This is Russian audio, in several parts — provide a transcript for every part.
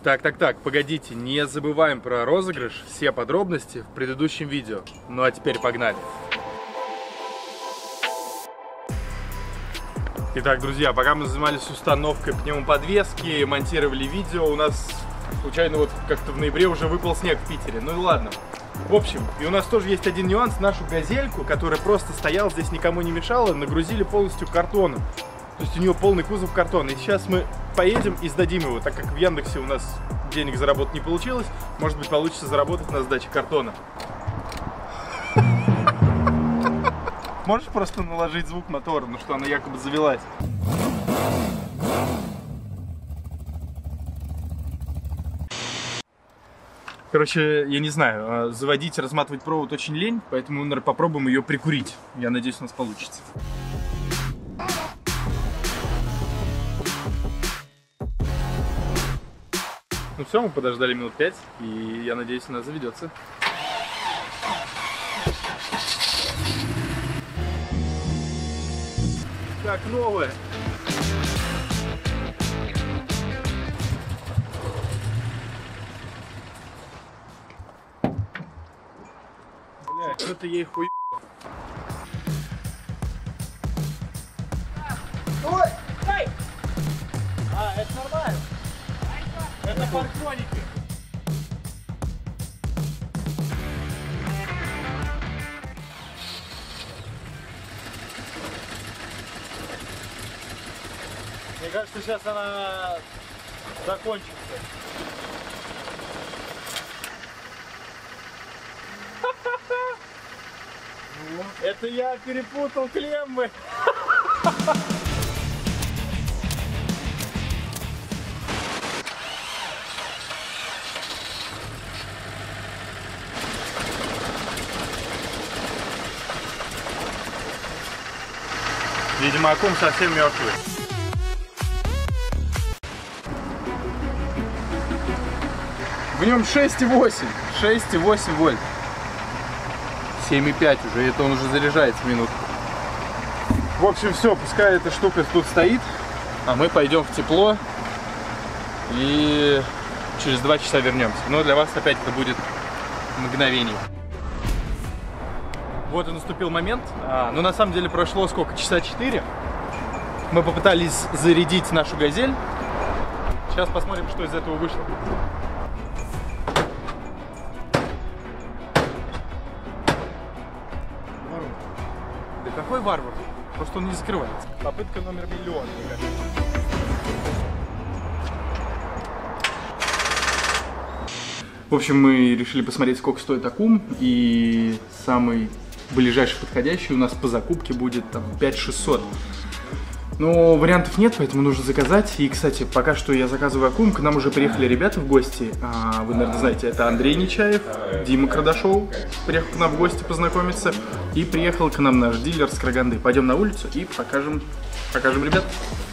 Так, погодите, не забываем про розыгрыш, все подробности в предыдущем видео. Ну а теперь погнали. Итак, друзья, пока мы занимались установкой пневмоподвески, монтировали видео, у нас случайно вот как-то в ноябре уже выпал снег в Питере. Ну и ладно. В общем, и у нас тоже есть один нюанс. Нашу газельку, которая просто стояла здесь, никому не мешала, нагрузили полностью картоном. То есть у нее полный кузов картона. И сейчас мы поедем и сдадим его, так как в Яндексе у нас денег заработать не получилось. Может быть, получится заработать на сдаче картона. Можешь просто наложить звук мотора, ну что она якобы завелась? Короче, я не знаю, заводить, разматывать провод очень лень, поэтому, наверное, попробуем ее прикурить. Я надеюсь, у нас получится. Ну все, мы подождали минут 5, и я надеюсь, она заведется. Как новая. Бля, что-то ей хуй. Ой! Ай! А, это нормально. Это парктроники. Мне кажется, сейчас она закончится. Это я перепутал клеммы. Видимо, аккум совсем мертвый. В нем 6,8 вольт. 7,5 уже, это он уже заряжается минутку. В общем, все, пускай эта штука тут стоит, а мы пойдем в тепло и через 2 часа вернемся. Но для вас опять это будет мгновение. Вот и наступил момент. Но на самом деле прошло сколько? Часа 4. Мы попытались зарядить нашу газель. Сейчас посмотрим, что из этого вышло. Да какой варвар? Просто он не закрывается. Попытка номер миллион, мне кажется. В общем, мы решили посмотреть, сколько стоит аккум. И самый ближайший подходящий у нас по закупке будет там 5600. Но вариантов нет, поэтому нужно заказать. И, кстати, пока что я заказываю аккум. К нам уже приехали ребята в гости. Вы, наверное, знаете, это Андрей Нечаев, Дима Кардашов приехал к нам в гости познакомиться. И приехал к нам наш дилер с Караганды. Пойдем на улицу и покажем ребят.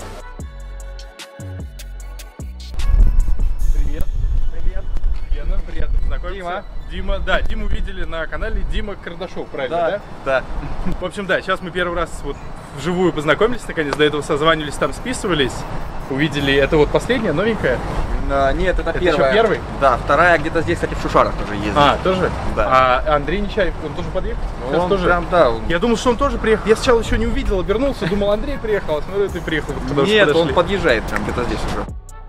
Привет. Привет. Гена, приятно познакомиться. Дима, да, Диму видели на канале Дима Кардашов, правильно, да? Да. В общем, да, сейчас мы первый раз вот вживую познакомились, наконец, до этого созванивались, там списывались, увидели, это вот последняя, новенькая? Нет, это первая. Еще первый? Да, вторая где-то здесь, кстати, в Шушарах тоже ездит. Тоже? Да. А Андрей Нечаев, он тоже подъехал? Он тоже? Прям, да. Я думал, что он тоже приехал, я сначала еще не увидел, обернулся, думал, Андрей приехал, а смотрю, ты приехал. Нет, он подъезжает прям где-то здесь уже.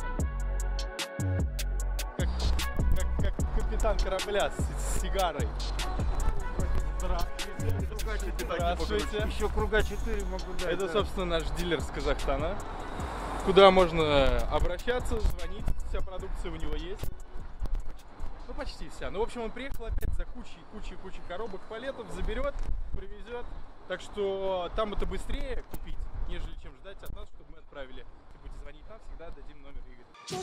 Как капитан корабля с сигарой. Здравствуйте. Еще круга 4 могу дать. Это, собственно, наш дилер с Казахстана, куда можно обращаться, звонить, вся продукция у него есть. Ну, почти вся. Ну, в общем, он приехал опять за кучей коробок, палетов, заберет, привезет. Так что там это быстрее купить, нежели чем ждать от нас, чтобы мы отправили. Если будете звонить нам, всегда дадим номер Игоря.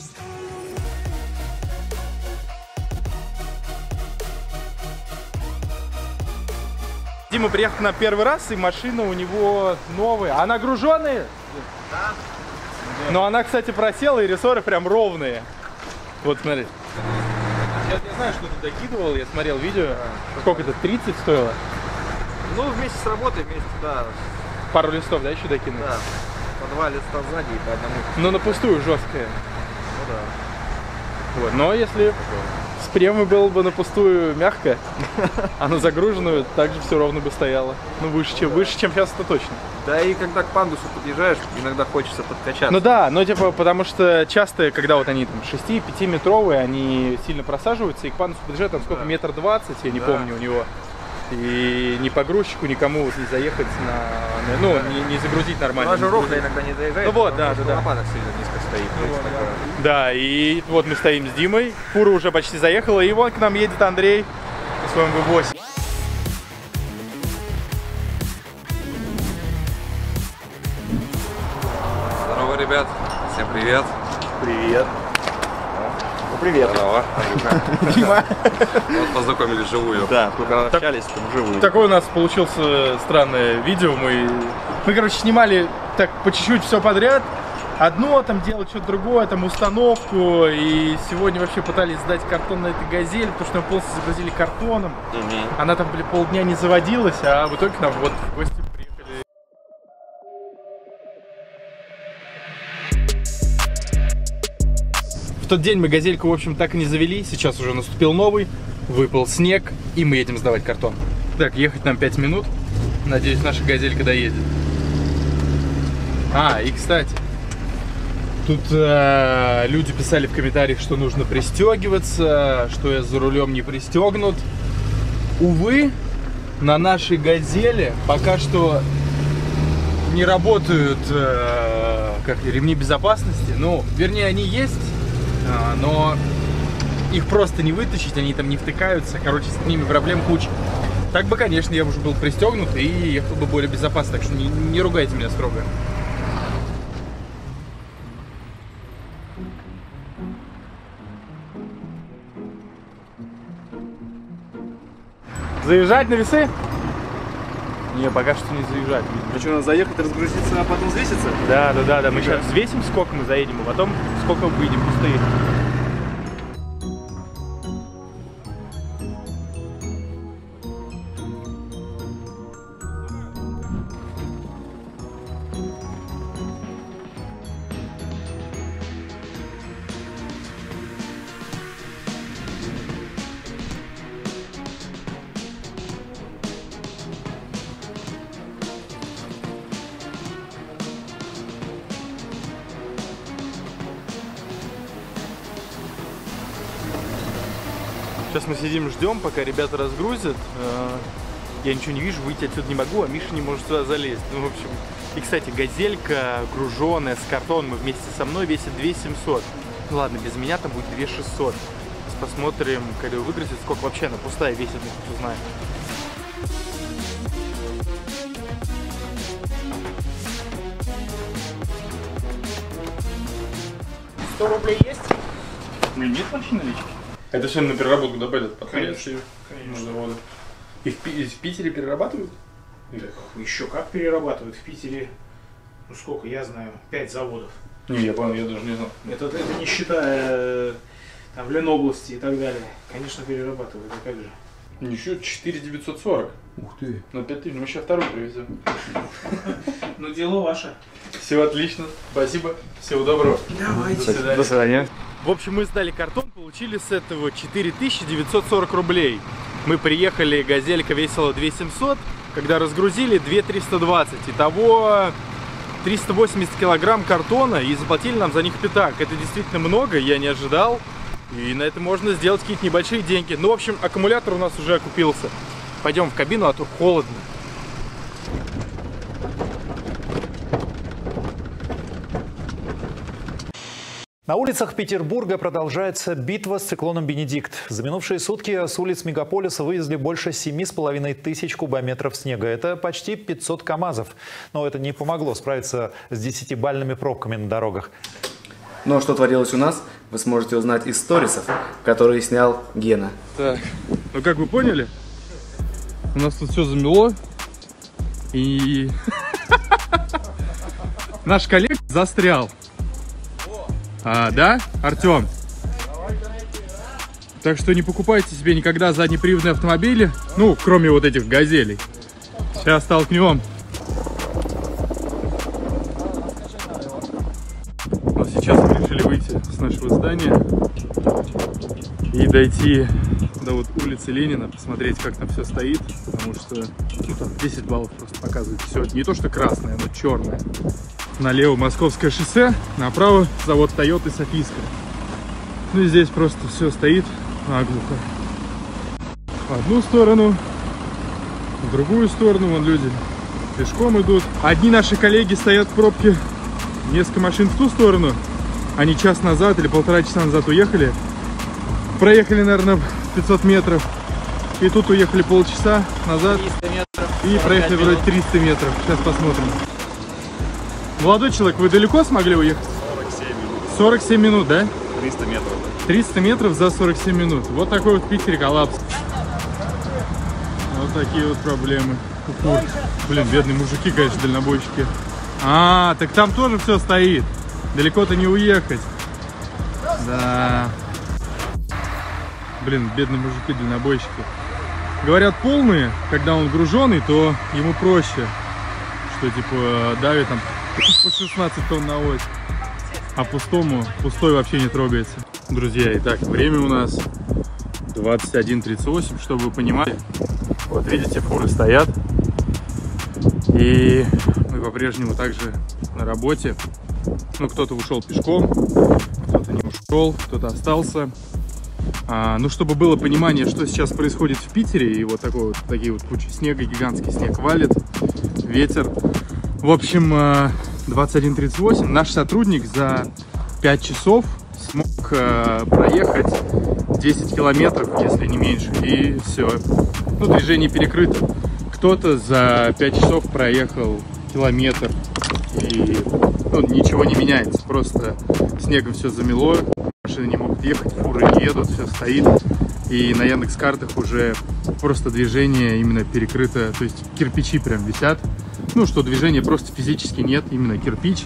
Дима приехал на первый раз, и машина у него новая. Она груженая? Да. Но она, кстати, просела, и рессоры прям ровные. Вот, смотри. Я не знаю, что ты докидывал, я смотрел видео. Сколько это, 30 стоило? Ну, вместе с работой, вместе, да. Пару листов, да, еще докинул? Да. По 2 листа сзади и по одному. Но на пустую жесткая. Ну да. Вот. Но если с премой было бы на пустую мягко, а на загруженную также все ровно бы стояло. Ну, выше, чем сейчас, это точно. Да и когда к пандусу подъезжаешь, иногда хочется подкачаться. Ну да, но типа, потому что часто, когда вот они там 6-5 метровые, они сильно просаживаются, и к пандусу подъезжают там сколько, метр 20, я не помню у него. И ни погрузчику, никому вот не заехать ну, не загрузить нормально. Даже ровно иногда не заезжает. Ну вот, да. Лопаток сильно низко стоит. Да, и вот мы стоим с Димой, фура уже почти заехала, и вон к нам едет Андрей на своем V8. Здорово, ребят. Всем привет. Привет. Привет. Здорово. Дима. Вот познакомились вживую. Да, только общались там вживую. Такое у нас получилось странное видео. Мы, короче, снимали так по чуть-чуть все подряд. Одно там делать, что-то другое, там установку. И сегодня вообще пытались сдать картон на этой газели, потому что мы полностью загрузили картоном. Она там, полдня не заводилась, а в итоге к нам вот в гости приехали. В тот день мы газельку, в общем, так и не завели. Сейчас уже наступил новый, выпал снег, и мы едем сдавать картон. Так, ехать нам 5 минут. Надеюсь, наша газелька доедет. И, кстати, тут люди писали в комментариях, что нужно пристегиваться, что я за рулем не пристегнут. Увы, на нашей газели пока что не работают ремни безопасности. Ну, вернее, они есть, но их просто не вытащить, они там не втыкаются. Короче, с ними проблем куча. Так бы, конечно, я уже был пристегнут и ехал бы более безопасно, так что не ругайте меня строго. Заезжать на весы? Не, пока что не заезжать. А что, надо заехать, разгрузиться, а потом взвеситься? Да. Мы сейчас взвесим, сколько мы заедем, а потом сколько выйдем пустые. Сейчас мы сидим, ждем, пока ребята разгрузят. Я ничего не вижу, выйти отсюда не могу, а Миша не может сюда залезть. Ну, в общем. И, кстати, газелька, груженная с картоном вместе со мной, весит 2700. Ну ладно, без меня там будет 2600. Сейчас посмотрим, когда его выгрузят, сколько вообще она пустая весит, мы узнаем. 100 рублей есть? У меня нет вообще налички. Это все на переработку, да, пойдет? Конечно. И в Питере перерабатывают? Так, еще как перерабатывают в Питере, ну сколько, я знаю, 5 заводов. Не, я понял, я даже не знал. Это не считая там в Ленобласти и так далее. Конечно, перерабатывают, а как же? Еще 4940. Ух ты. На 5000, мы еще вторую привезем. Ну, дело ваше. Все отлично, спасибо, всего доброго. Давайте. До свидания. В общем, мы сдали картон, получили с этого 4940 рублей. Мы приехали, газелька весила 2700, когда разгрузили 2320. Итого 380 килограмм картона, и заплатили нам за них пятак. Это действительно много, я не ожидал. И на это можно сделать какие-то небольшие деньги. Ну, в общем, аккумулятор у нас уже окупился. Пойдем в кабину, а то холодно. На улицах Петербурга продолжается битва с циклоном «Бенедикт». За минувшие сутки с улиц мегаполиса вывезли больше 7500 кубометров снега. Это почти 500 КАМАЗов. Но это не помогло справиться с 10-бальными пробками на дорогах. Но что творилось у нас, вы сможете узнать из сторисов, которые снял Гена. Так, ну как вы поняли, у нас тут все замело. И наш коллега застрял. Да, Артем? Так что не покупайте себе никогда заднеприводные автомобили, ну, кроме вот этих газелей. Сейчас столкнем. Но сейчас мы решили выйти с нашего здания и дойти до вот улицы Ленина, посмотреть, как там все стоит, потому что ну, там 10 баллов просто показывает все. Не то, что красное, но черное. Налево Московское шоссе, направо завод Toyota Софийская. Ну и здесь просто все стоит наглухо. В одну сторону, в другую сторону, вон люди пешком идут. Одни наши коллеги стоят в пробке, несколько машин в ту сторону. Они час назад или полтора часа назад уехали. Проехали, наверное, 500 метров. И тут уехали полчаса назад. 300 метров. И проехали вроде 300 метров. Сейчас посмотрим. Молодой человек, вы далеко смогли уехать? 47 минут. 47 минут, да? 300 метров. 300 метров за 47 минут. Вот такой вот в Питере коллапс. Вот такие вот проблемы. Блин, бедные мужики, конечно, дальнобойщики. А, так там тоже все стоит. Далеко-то не уехать. Да. Блин, бедные мужики, дальнобойщики. Говорят, полные, когда он груженный, то ему проще. Что типа давит там по 16 тонн на ось. А пустой вообще не трогается. Друзья, итак, время у нас 21:38, чтобы вы понимали. Вот видите, фуры стоят. И мы по-прежнему также на работе. Ну, кто-то ушел пешком, кто-то не ушел, кто-то остался. Ну, чтобы было понимание, что сейчас происходит в Питере, и вот такие вот кучи снега, гигантский снег валит, ветер. В общем, 21:38 наш сотрудник за 5 часов смог проехать 10 километров, если не меньше, и все. Ну, движение перекрыто. Кто-то за 5 часов проехал километр, и ну, ничего не меняется, просто снегом все замело, машины не могут ехать, фуры не едут, все стоит, и на Яндекс.Картах уже просто движение именно перекрыто, то есть кирпичи прям висят, ну что движения просто физически нет, именно кирпич.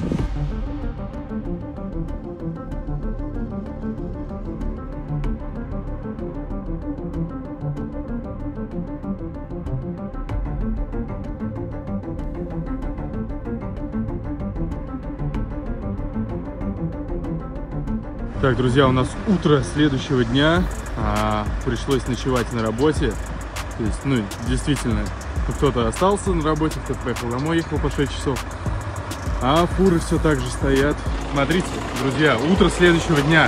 Так, друзья, у нас утро следующего дня, пришлось ночевать на работе, то есть, ну, действительно, кто-то остался на работе, кто-то поехал домой, ехал по 6 часов, а фуры все так же стоят. Смотрите, друзья, утро следующего дня,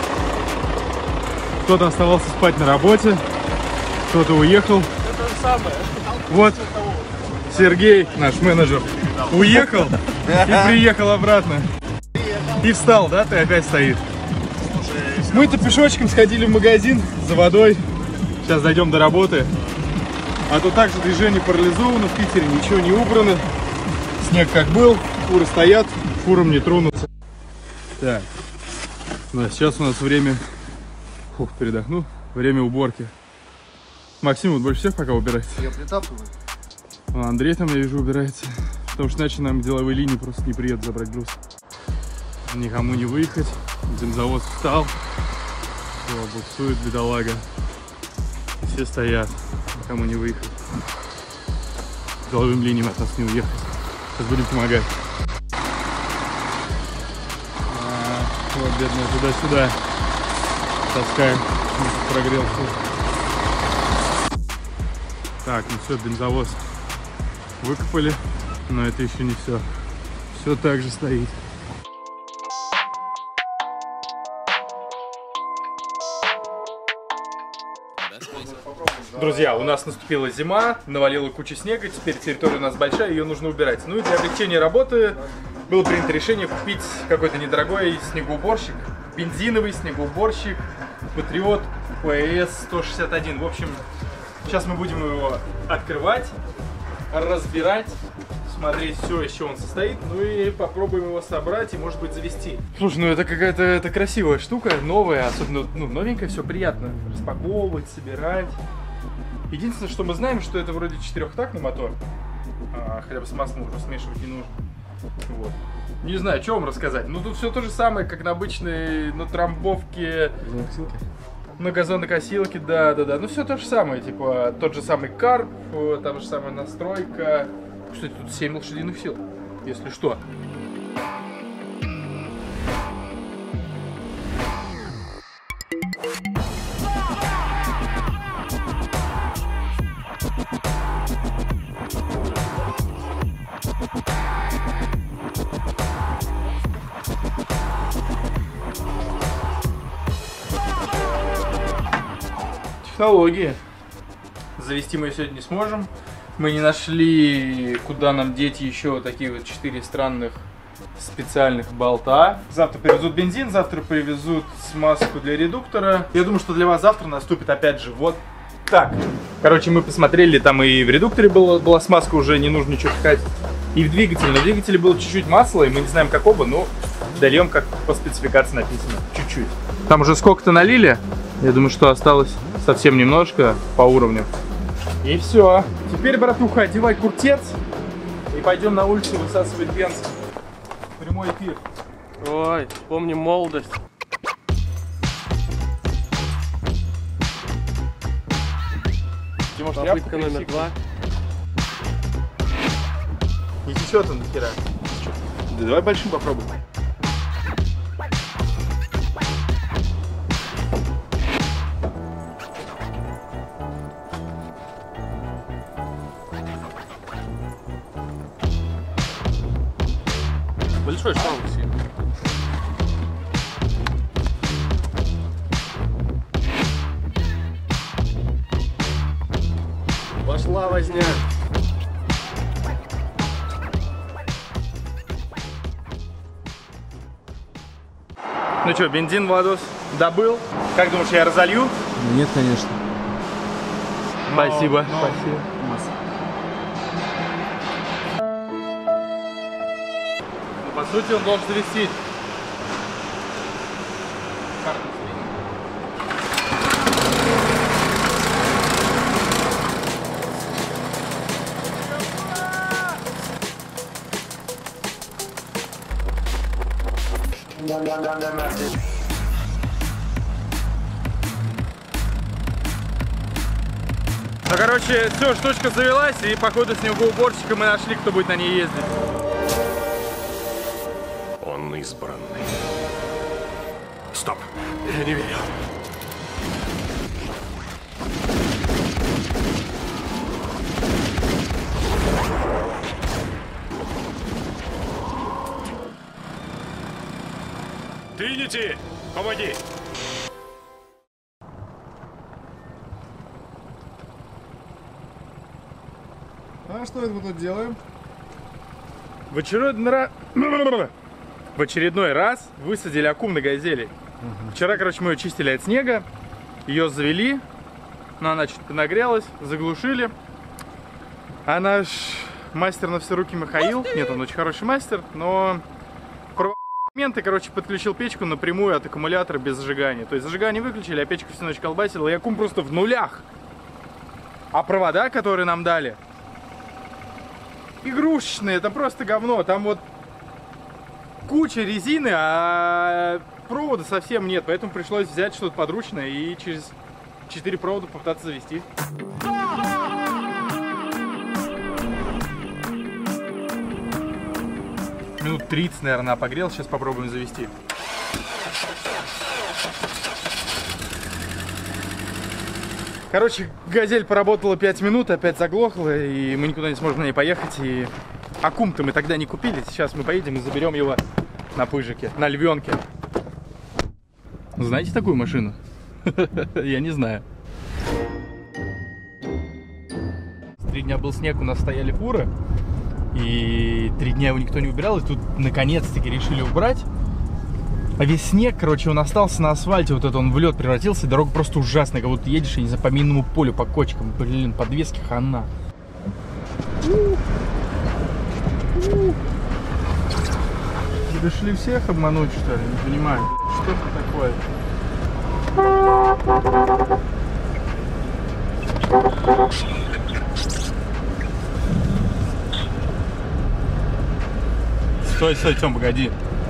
кто-то оставался спать на работе, кто-то уехал. Это то же самое. Вот, Сергей, наш менеджер, уехал и приехал обратно. И встал, да, ты опять стоишь. Мы-то пешочком сходили в магазин за водой. Сейчас дойдем до работы. А то также движение парализовано. В Питере ничего не убрано. Снег как был. Фуры стоят. Фурам не тронуться. Так. Да, сейчас у нас время... Фух, передохну. Время уборки. Максим вот больше всех пока убирается. Я притапливаю. А Андрей там, я вижу, убирается. Потому что иначе нам деловые линии просто не приедут забрать груз. Никому не выехать. Бензовоз встал. Все, буксует бедолага. И все стоят. Никому не выехать. Деловым линиям от нас не уехать. Сейчас будем помогать. Вот, бедная, туда-сюда. Таскаем. Прогрелся. Так, ну все, бензовоз выкопали. Но это еще не все. Все так же стоит. Друзья, у нас наступила зима, навалила куча снега, теперь территория у нас большая, ее нужно убирать. Ну и для облегчения работы было принято решение купить какой-то недорогой снегоуборщик, бензиновый снегоуборщик Patriot PS161. В общем, сейчас мы будем его открывать, разбирать, смотреть все, из чего он состоит, ну и попробуем его собрать и, может быть, завести. Слушай, ну это какая-то красивая штука, новая, особенно новенькая, все приятно распаковывать, собирать. Единственное, что мы знаем, что это вроде четырехтактный мотор, хотя бы с маслом уже смешивать не нужно. Вот. Не знаю, что вам рассказать. Ну тут все то же самое, как на обычной, на трамбовке, на газонокосилке, да. Ну все то же самое, типа тот же самый карп, та же самая настройка. Кстати, тут 7 лошадиных сил, если что. технологии. Завести мы ее сегодня не сможем. Мы не нашли, куда нам деть еще вот такие вот 4 странных специальных болта. Завтра привезут бензин, завтра привезут смазку для редуктора. Я думаю, что для вас завтра наступит опять же вот так. Короче, мы посмотрели, там и в редукторе была смазка, уже не нужно ничего пихать. И в двигателе. На двигателе было чуть-чуть масла, и мы не знаем какого, но дольем, как по спецификации написано. Чуть-чуть. Там уже сколько-то налили. Я думаю, что осталось совсем немножко по уровню. И все. Теперь, братуха, одевай куртец и пойдем на улицу высасывать бенз. Прямой эфир. Ой, вспомним молодость. Попытка номер 2. Не течет он нахера. Да давай большим попробуем. Большой шланг сильно. Пошла возня. Ну что, бензин, Владос, добыл? Как думаешь, я разолью? Нет, конечно. Спасибо. Спасибо. Ну, по сути, он должен завести. Ну, короче, все, штучка завелась, и походу снегоуборщика мы нашли, кто будет на ней ездить. Он избранный. Стоп! Я не верю. Тринити, помоги! А что это мы тут делаем? В очередной раз высадили аккум на газели. Вчера, короче, мы ее чистили от снега, ее завели, но она чуть нагрелась, заглушили. А наш мастер на все руки Михаил, нет, он очень хороший мастер, но моменты, короче, подключил печку напрямую от аккумулятора без зажигания. То есть зажигание выключили, а печку всю ночь колбасила, и аккум просто в нулях. А провода, которые нам дали, игрушечные, это просто говно. Там вот куча резины, а провода совсем нет. Поэтому пришлось взять что-то подручное и через 4 провода попытаться завести. Минут 30, наверное, погрел. Сейчас попробуем завести. Короче, газель поработала 5 минут, опять заглохла, и мы никуда не сможем на ней поехать. И аккум-то мы тогда не купили. Сейчас мы поедем и заберем его на пыжике, на львенке. Знаете такую машину? Я не знаю. 3 дня был снег, у нас стояли фуры. И 3 дня его никто не убирал. И тут наконец-таки решили убрать. А весь снег, короче, он остался на асфальте. Вот это он в лед превратился. И дорога просто ужасная. Как будто едешь, я не знаю, по минному полю, по кочкам. Блин, подвески хана. Решили всех обмануть, что ли? Не понимаю. Что это такое? Стой, стой, Тём, погоди.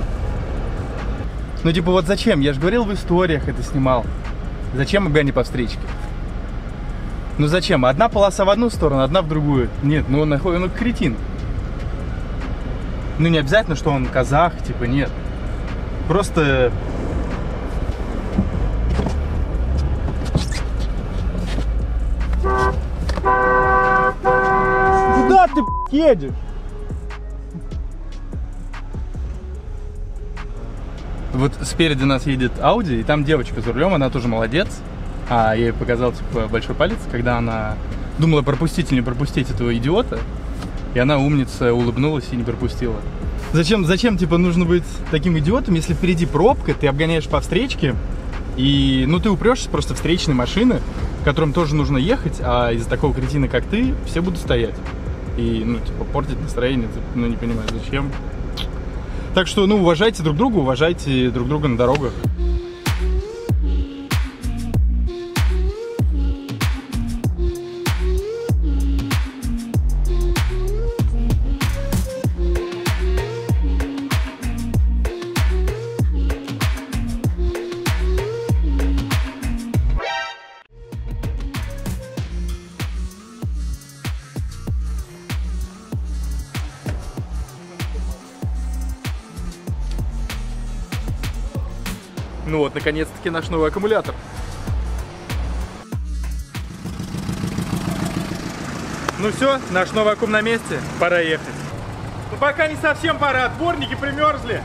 Ну типа вот зачем? Я же говорил, в историях это снимал. Зачем обгони по встречке? Ну зачем? Одна полоса в одну сторону, одна в другую. Нет, ну он кретин. Ну не обязательно, что он казах, типа нет. Просто... Куда ты едешь? Вот спереди нас едет Audi, и там девочка за рулем, она тоже молодец. А я ей показал, типа, большой палец, когда она думала, пропустить или не пропустить этого идиота. И она, умница, улыбнулась и не пропустила. Зачем, типа, нужно быть таким идиотом, если впереди пробка, ты обгоняешь по встречке, и, ну, ты упрешься просто в встречные машины, которым тоже нужно ехать, а из-за такого кретина, как ты, все будут стоять. И, ну, типа, портить настроение, ну, не понимаю, зачем. Так что, ну, уважайте друг друга на дорогах. Ну вот, наконец-таки наш новый аккумулятор. Ну все, наш новый аккум на месте, пора ехать. Ну пока не совсем пора, дворники примерзли.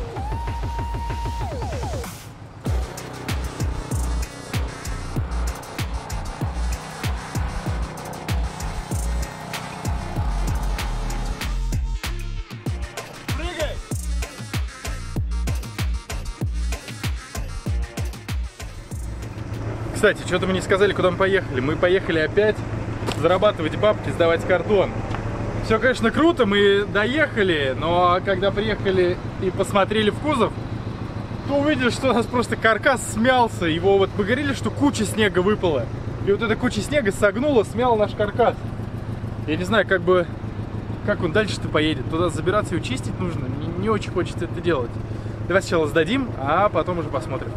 Кстати, что-то мы не сказали, куда мы поехали. Мы поехали опять зарабатывать бабки, сдавать картон. Все, конечно, круто, мы доехали, но когда приехали и посмотрели в кузов, то увидели, что у нас просто каркас смялся. Его вот мы говорили, что куча снега выпала. И вот эта куча снега согнула, смяла наш каркас. Я не знаю, как он дальше-то поедет. Туда забираться и чистить нужно. Не очень хочется это делать. Давай сначала сдадим, а потом уже посмотрим.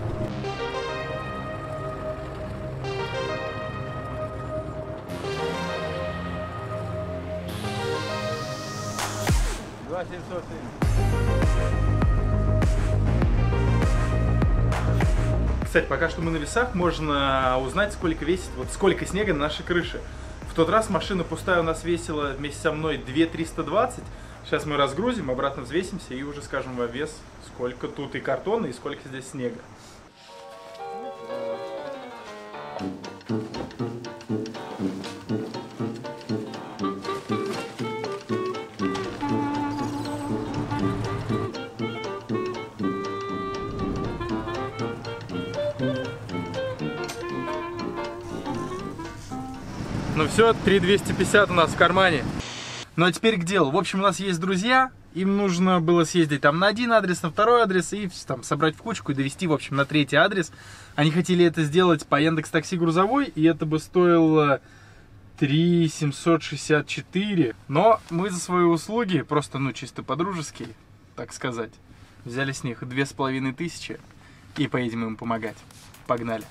Кстати, пока что мы на весах, можно узнать, сколько весит, вот сколько снега на нашей крыше. В тот раз машина пустая у нас весила вместе со мной 2320. Сейчас мы разгрузим, обратно взвесимся и уже скажем во вес, сколько тут и картона, и сколько здесь снега. Ну все, 3250 у нас в кармане. Ну а теперь к делу. В общем, у нас есть друзья, им нужно было съездить там на один адрес, на второй адрес и там собрать в кучку и довести, в общем, на третий адрес. Они хотели это сделать по Яндекс.Такси грузовой, и это бы стоило 3764. Но мы за свои услуги, просто, ну, чисто по-дружески, так сказать, взяли с них 2500 и поедем им помогать. Погнали.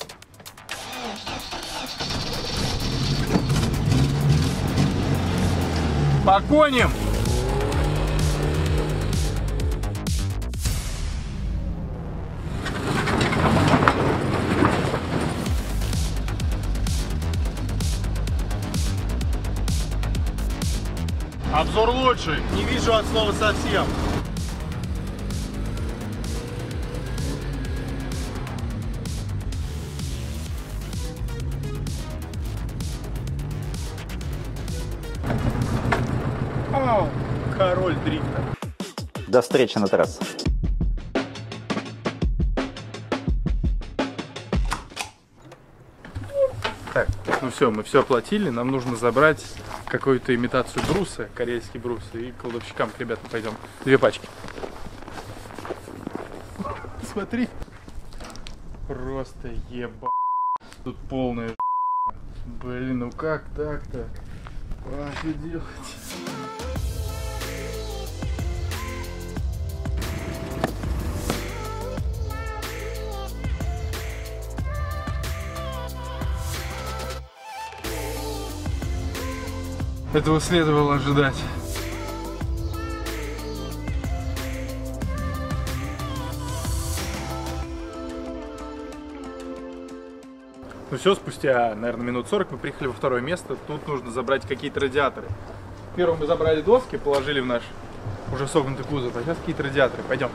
По коням! Обзор лучший. Не вижу от слова совсем. О, король дрифта. До встречи на трассе. Так, ну все, мы все оплатили, нам нужно забрать какую-то имитацию бруса, корейский брус, и к кладовщикам к ребятам пойдем. 2 пачки. Смотри. Просто еба. Тут полная. Блин, ну как так-то? А что делать? Этого следовало ожидать. Ну все, спустя, наверное, минут 40 мы приехали во второе место. Тут нужно забрать какие-то радиаторы. Первым мы забрали доски, положили в наш уже согнутый кузов, а сейчас какие-то радиаторы. Пойдем.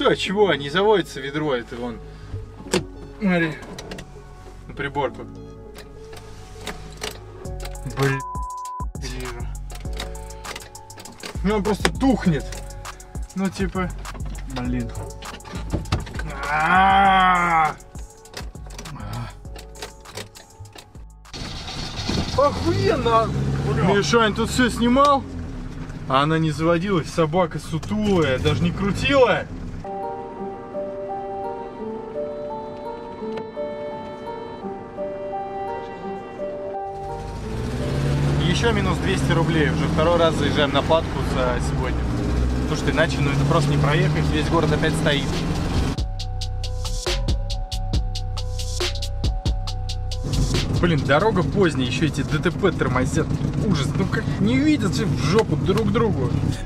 что, чего? Не заводится ведро, это вон. Смотри. На приборку. Блин. Ну он просто тухнет. Ну типа. Блин. Охуенно! Мишань тут все снимал, а она не заводилась, собака сутулая, даже не крутила. Еще минус 200 рублей, уже второй раз заезжаем на платку за сегодня. Слушайте, иначе ну это просто не проехать, весь город опять стоит. Блин, дорога поздняя, еще эти ДТП тормозят. Ужас, ну как не видят все в жопу друг другу.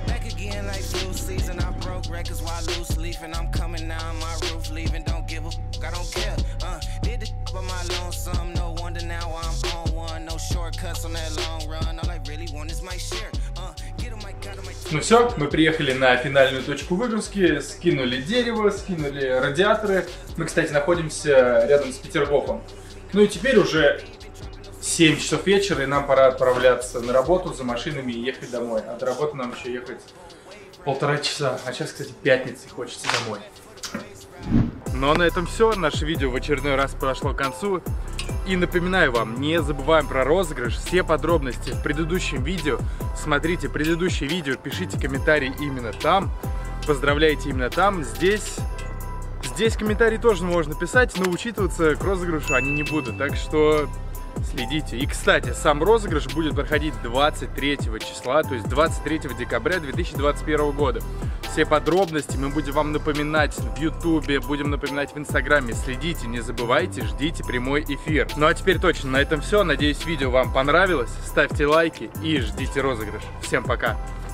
Ну все, мы приехали на финальную точку выгрузки, скинули дерево, скинули радиаторы. Мы, кстати, находимся рядом с Петергофом. Ну и теперь уже 7 часов вечера, и нам пора отправляться на работу за машинами и ехать домой. А до работы нам еще ехать 1,5 часа. А сейчас, кстати, пятница, и хочется домой. Ну а на этом все. Наше видео в очередной раз подошло к концу. И напоминаю вам, не забываем про розыгрыш. Все подробности в предыдущем видео. Смотрите предыдущее видео, пишите комментарии именно там. Поздравляйте именно там. Здесь комментарии тоже можно писать, но учитываться к розыгрышу они не будут, так что следите. И, кстати, сам розыгрыш будет проходить 23 числа, то есть 23 декабря 2021 года. Все подробности мы будем вам напоминать в Ютубе, будем напоминать в Инстаграме. Следите, не забывайте, ждите прямой эфир. Ну а теперь точно на этом все. Надеюсь, видео вам понравилось. Ставьте лайки и ждите розыгрыш. Всем пока!